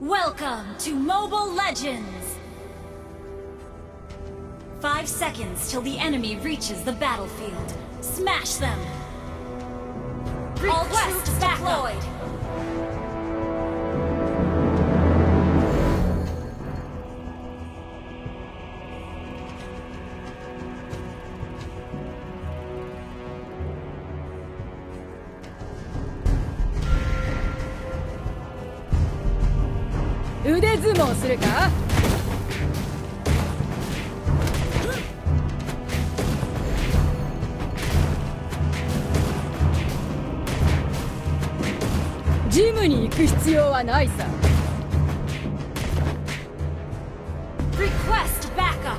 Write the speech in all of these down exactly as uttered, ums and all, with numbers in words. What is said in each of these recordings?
Welcome to Mobile Legends! Five seconds till the enemy reaches the battlefield. Smash them! All troops deployed! 腕相撲するか？ジムに行く必要はないさ。 Request backup!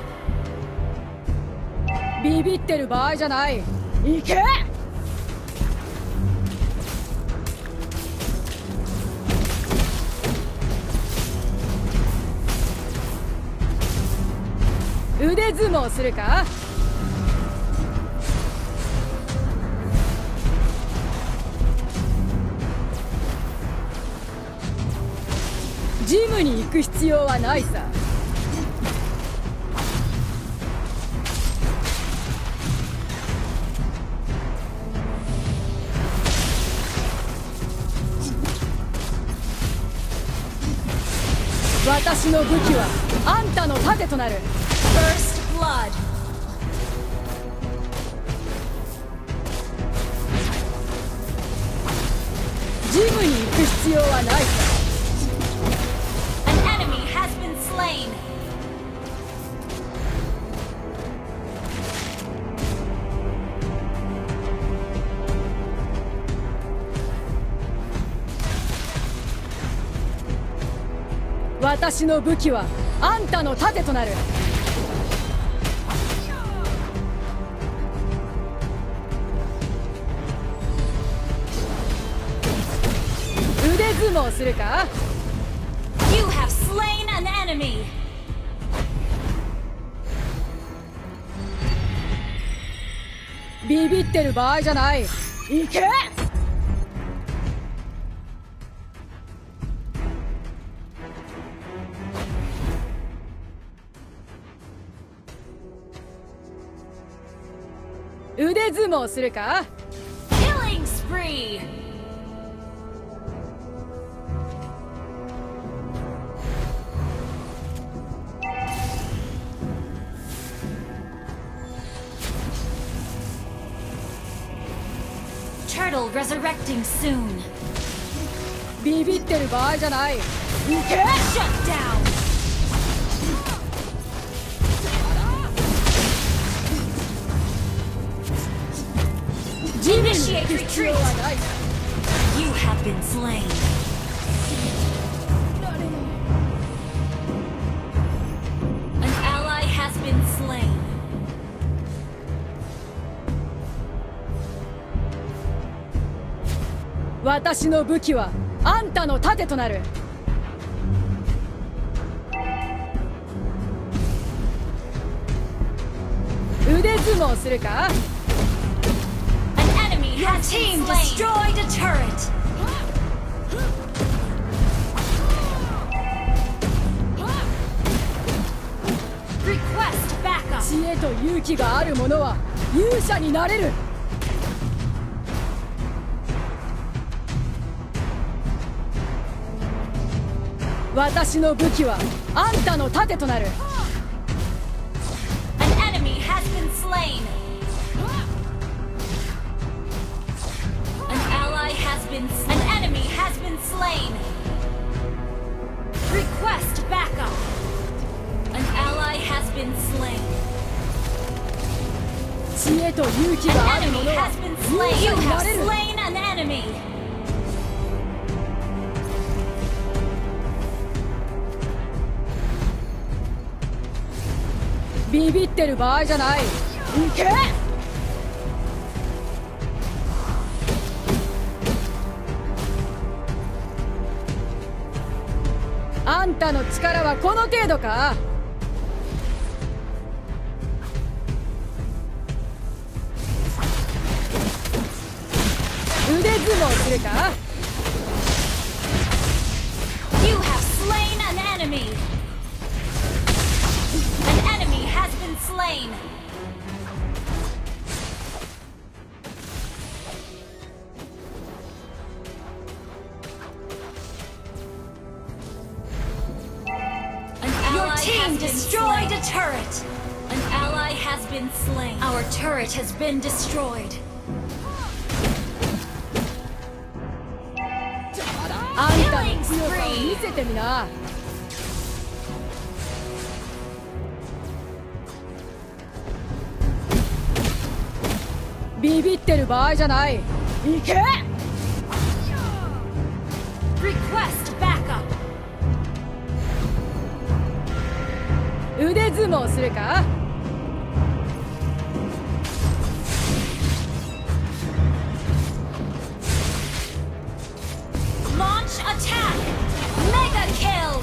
ビビってる場合じゃない。行け！腕相撲するか？ジムに行く必要はないさ。私の武器はあんたの盾となる。 First blood! ジムに行く必要はないさ。 An enemy has been slain! 私の武器はあんたの盾となる。腕相撲するか？ You have slain an enemy! ビビってる場合じゃない。行け！腕相撲するか？ Killing spree! Turtle resurrecting soon. ビビってる場合じゃない。行け！ Shut down! ジムに行く必要はない。 You have been slain. An ally has been slain. 私の武器はあんたの盾となる。腕相撲するか？ Your team destroyed a turret! Request backup! 知恵と勇気がある者は勇者になれる。私の武器はあんたの盾となる。 An enemy has been slain! Has been An enemy has been slain. Request backup. An ally has been slain. 知恵と勇気がある An 者 enemy は has been 勇 slain. 者 You にな have れる。 slain an enemy. ビビってる場合じゃない。行け！あんたの力はこの程度か？腕相撲するか？ You have slain enemy! An enemy has been slain! Your team destroyed a turret! An ally has been slain. Our turret has been destroyed. あんたの強さを見せてみな。ビビってる場合じゃない。行け！ Request backup! 腕相撲するか？ Launch attack! Mega kill!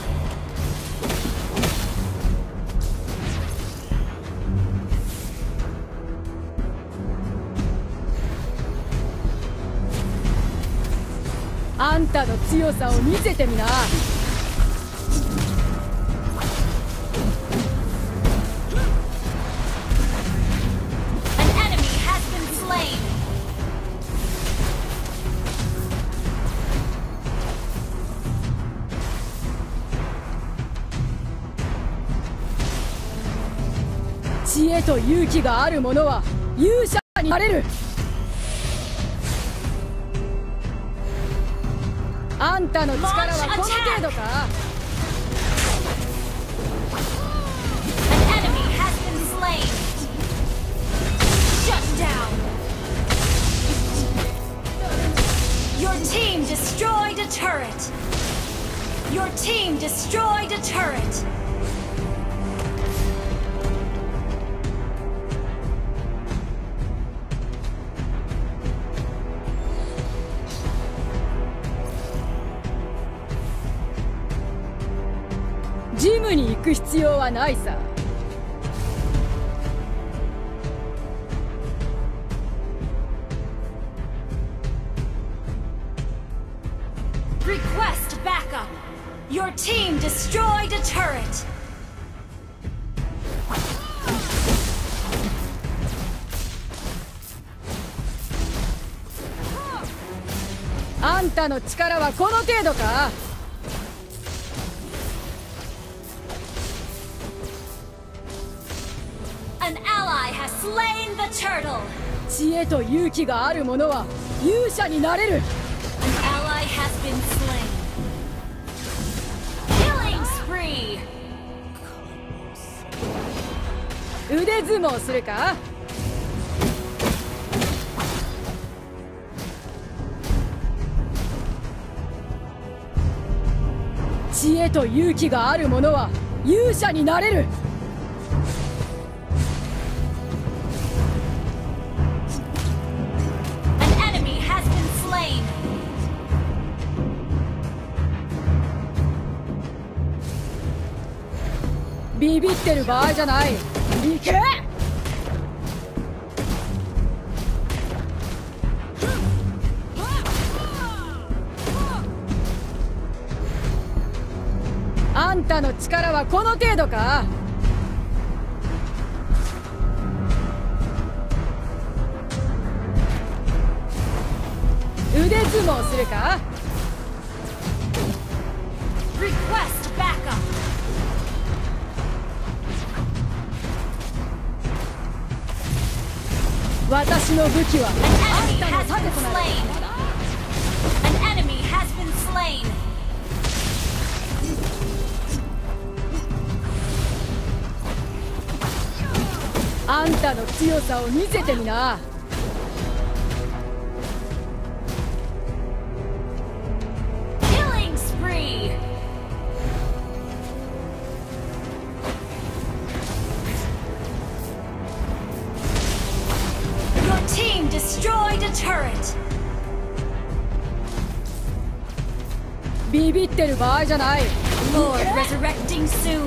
あんたの強さを見せてみな。 知恵と勇気がある者は勇者になれる。あんたの力はこの程度か？ An enemy has been slain. Shut down. Your team destroyed a turret. Your team destroyed a turret. ジムに行く必要はないさ。 Request backup. Your team destroyed a turret. あんたの力はこの程度か？ An ally has slain the turtle. 知恵と勇気がある者は勇者になれる。 An ally has been slain. Killing spree. 腕相撲するか？ 知恵と勇気がある者は勇者になれる。 ビビってる場合じゃない。行け！あんたの力はこの程度か？ 腕相撲するか？ Request backup. 私の武器は An あん enemy たの has 盾 been となる。 slain. An enemy has been slain. あんたの強さを見せてみな。 Killing spree. Your team destroyed a turret. ビビってる場合じゃない。 Lord resurrecting soon.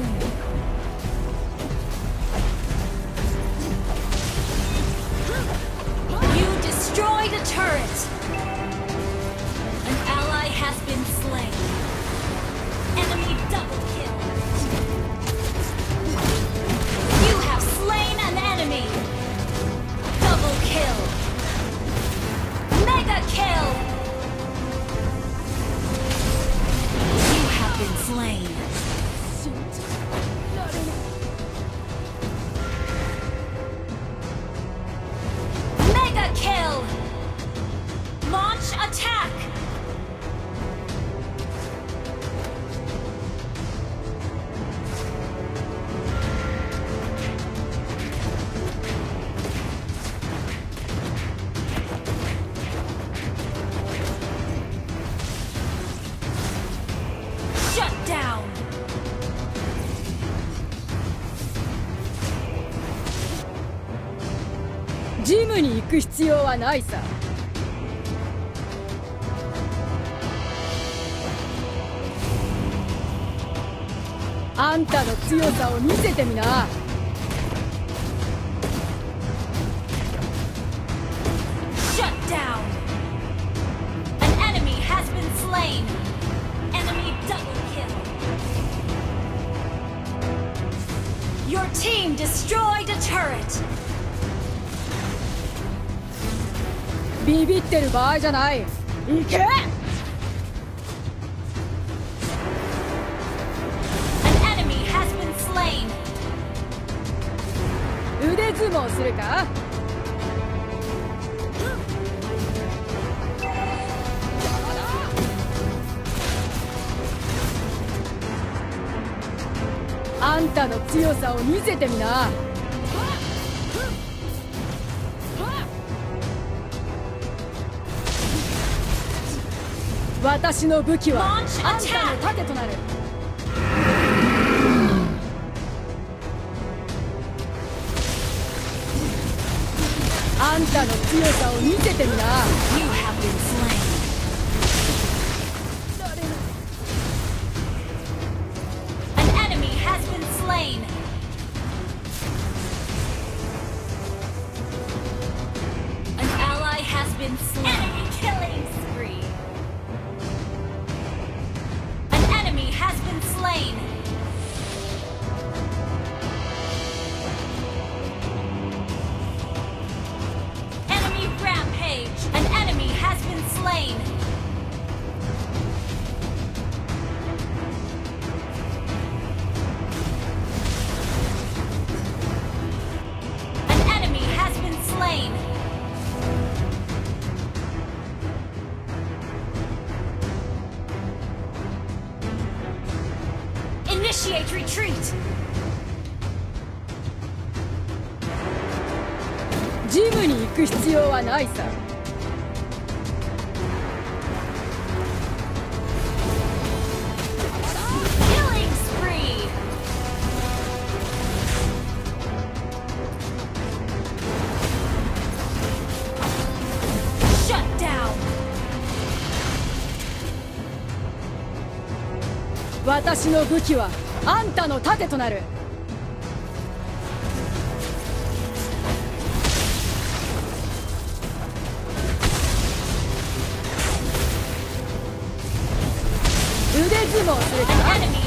You destroyed a turret. An ally has been slain. Enemy double kill. ジムに行く必要はないさ。あんたの強さを見せてみな。 Shut down. An enemy has been slain. Enemy double kill. Your team destroyed a turret. ビビってる場合じゃない。行け。腕相撲するか。あんたの強さを見せてみな。私の武器はあんたの盾となる。あんたの強さを見せてみな。 You have been slain. An enemy has been slain. An ally has been slain. Enemy killing spree. An enemy has been slain. An enemy has been slain. An enemy has been slain. Initiate retreat. ジムに行く必要はないさ。私の武器はあんたの盾となる。腕相撲するか。